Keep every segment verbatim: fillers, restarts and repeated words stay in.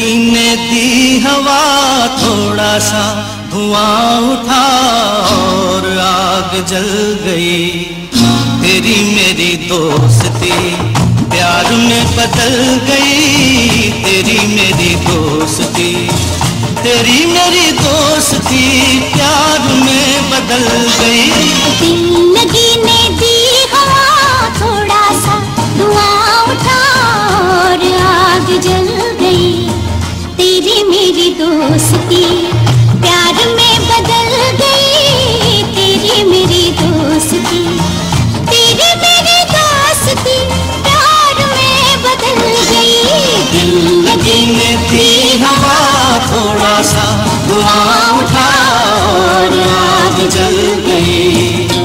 जिंदगी ने दी हवा थोड़ा सा धुआं उठा और आग जल गई। तेरी मेरी दोस्ती प्यार में बदल गई। तेरी मेरी दोस्ती तेरी मेरी दोस्ती प्यार में बदल गई। जिंदगी ने दी हवा थोड़ा सा धुआं उठा और आग जल गई। तेरी मेरी दोस्ती प्यार में बदल गई। तेरी मेरी दोस्ती तेरी मेरी दोस्ती प्यार में बदल गई। जिंदगी ने दी हवा थोड़ा सा धुआं उठा और आग जल गई।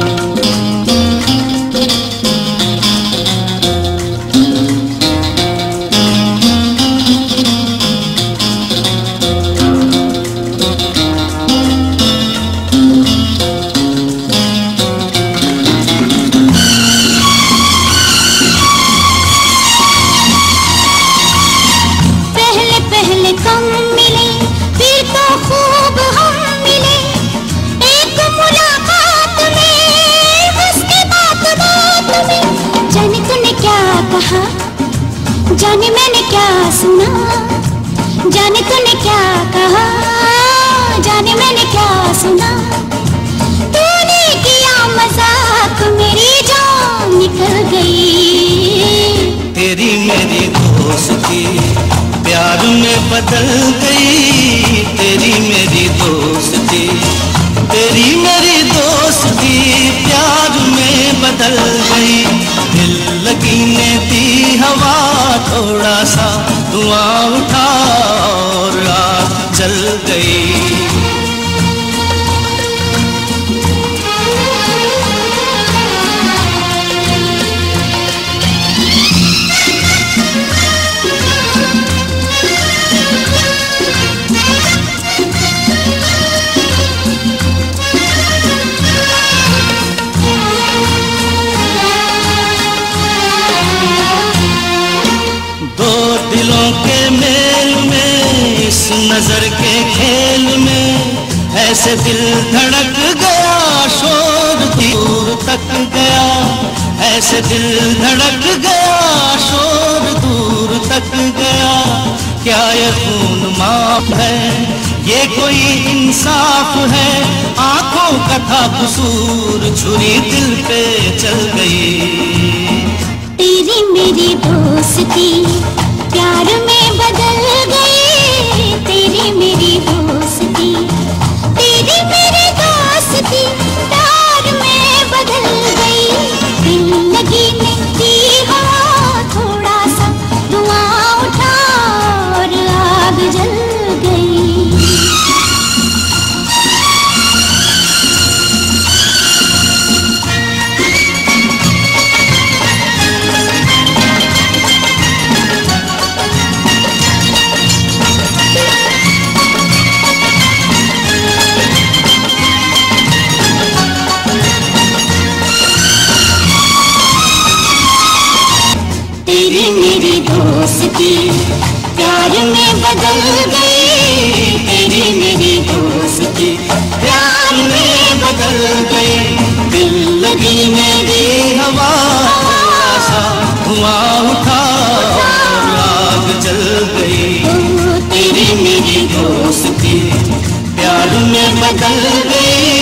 कम मिले फिर तो खूब हम मिले। एक मुलाकात में उसके बात बात में जाने तूने क्या कहा, जाने मैंने क्या सुना। जाने तूने क्या कहा, जाने मैंने क्या सुना। तूने किया मजाक मेरी जान निकल गई। तेरी मेरी दोस्ती प्यार में बदल गई। तेरी मेरी दोस्ती तेरी मेरी दोस्ती प्यार में बदल गई। दिल लगी ने दी हवा थोड़ा सा धुआं उठा और आग जल गई। दिलों के मेल में इस नजर के खेल में ऐसे दिल धड़क गया, शोर दूर तक गया। ऐसे दिल धड़क गया, शोर दूर तक गया। क्या ये खून माफ है, ये कोई इंसाफ है। आंखों का था कसूर, छुरी दिल पे चल गई। तेरी मेरी दोस्ती प्यार में बदल गई। तेरी मेरी दोस्ती तेरी मेरी दोस्ती प्यार में बदल गई। जिंदगी ने दी हवा थोड़ा सा धुआं उठा और आग जल गई। तेरी मेरी दोस्ती प्यार में बदल गई। तेरी मेरी दोस्ती प्यार में बदल गई। दिल लगी मेरी हवा थोड़ा सा धुआं उठा और आग जल गई। तेरी मेरी दोस्ती प्यार में बदल गई।